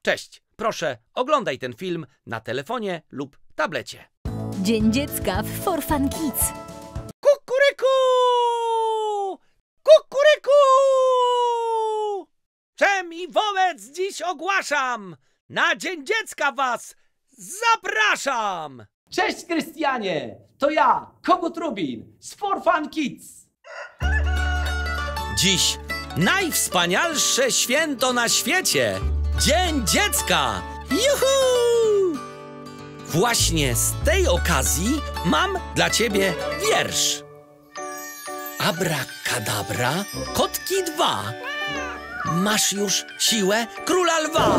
Cześć, proszę oglądaj ten film na telefonie lub tablecie. Dzień Dziecka w For Fun Kids. Kukuryku! Kukuryku! Czem i wobec dziś ogłaszam! Na Dzień Dziecka was zapraszam! Cześć, Krystianie! To ja, Kogut Rubin z For Fun Kids. Dziś najwspanialsze święto na świecie! Dzień Dziecka! Juhu! Właśnie z tej okazji mam dla ciebie wiersz. Abrakadabra, kotki 2. Masz już siłę króla lwa.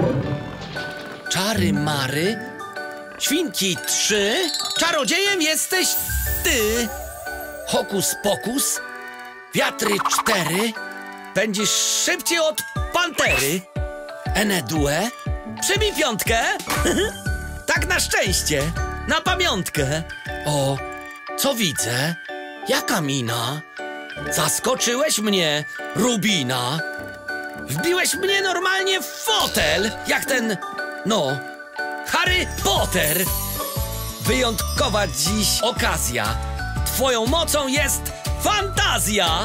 Czary mary, świnki 3. Czarodziejem jesteś ty. Hokus pokus, wiatry 4. Pędzisz szybciej od pantery. Enedue, przybij 5. Tak na szczęście, na pamiątkę. O, co widzę? Jaka mina? Zaskoczyłeś mnie, Rubina. Wbiłeś mnie normalnie w fotel, jak ten, no, Harry Potter. Wyjątkowa dziś okazja. Twoją mocą jest fantazja.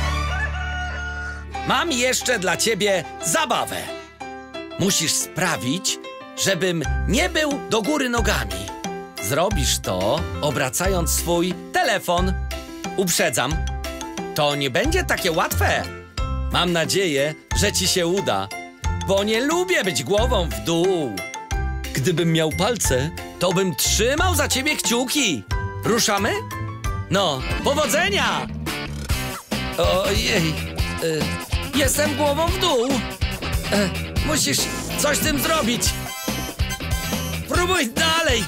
Mam jeszcze dla ciebie zabawę. Musisz sprawić, żebym nie był do góry nogami. Zrobisz to, obracając swój telefon. Uprzedzam, to nie będzie takie łatwe. Mam nadzieję, że ci się uda, bo nie lubię być głową w dół. Gdybym miał palce, to bym trzymał za ciebie kciuki. Ruszamy? No, powodzenia! Ojej, jestem głową w dół. Musisz coś z tym zrobić. Próbuj dalej.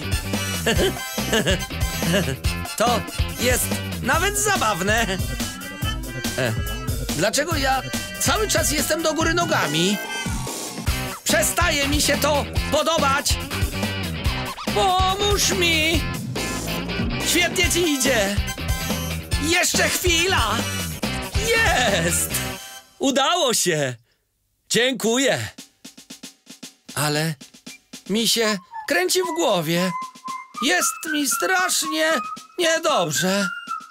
To jest nawet zabawne. Dlaczego ja cały czas jestem do góry nogami? Przestaje mi się to podobać. Pomóż mi. Świetnie ci idzie. Jeszcze chwila. Jest. Udało się. Dziękuję. Ale mi się kręci w głowie. Jest mi strasznie niedobrze.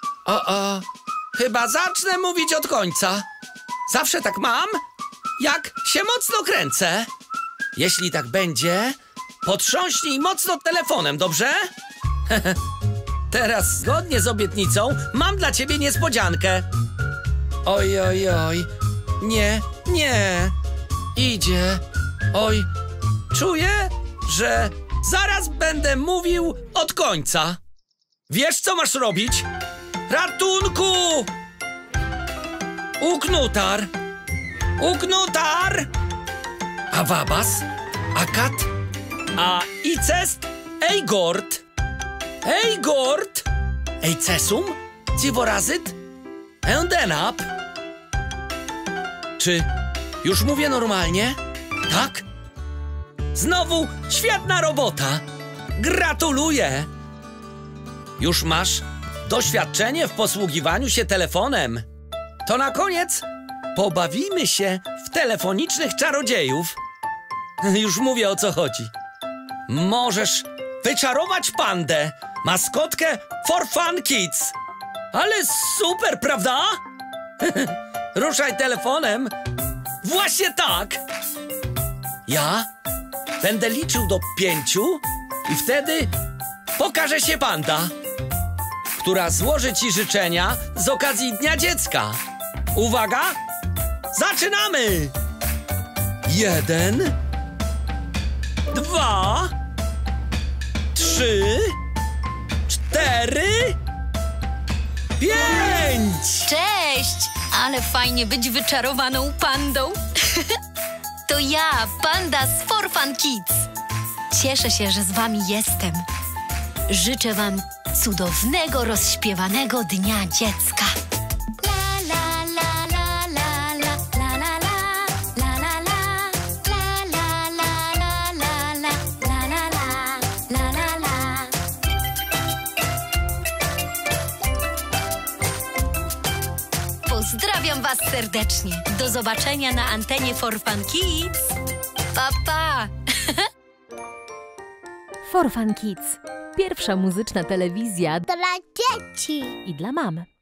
Chyba zacznę mówić od końca. Zawsze tak mam, jak się mocno kręcę. Jeśli tak będzie, potrząśnij mocno telefonem, dobrze? Teraz, zgodnie z obietnicą, mam dla ciebie niespodziankę. Oj, oj, oj. Nie, nie. Idzie. Oj, czuję, że zaraz będę mówił od końca. Wiesz, co masz robić? Ratunku! Uknutar! Uknutar! Awabas, Akat, a Icest, Eigord. Eigord! Eicesum, Civorazyt, Endenap. Czy już mówię normalnie? Tak? Znowu świetna robota! Gratuluję! Już masz doświadczenie w posługiwaniu się telefonem. To na koniec pobawimy się w telefonicznych czarodziejów. Już mówię, o co chodzi. Możesz wyczarować pandę, maskotkę For Fun Kids. Ale super, prawda? Ruszaj telefonem. Właśnie tak. Ja będę liczył do 5 i wtedy pokaże się panda, która złoży ci życzenia z okazji Dnia Dziecka. Uwaga! Zaczynamy! 1, 2, 3, 4, 5! Cześć! Ale fajnie być wyczarowaną pandą. To ja, panda z For Fun Kids. Cieszę się, że z wami jestem. Życzę wam cudownego, rozśpiewanego Dnia Dziecka. Pozdrawiam was serdecznie. Do zobaczenia na antenie For Fun Kids. Pa, pa! For Fun Kids. Pierwsza muzyczna telewizja Dla dzieci. i dla mam.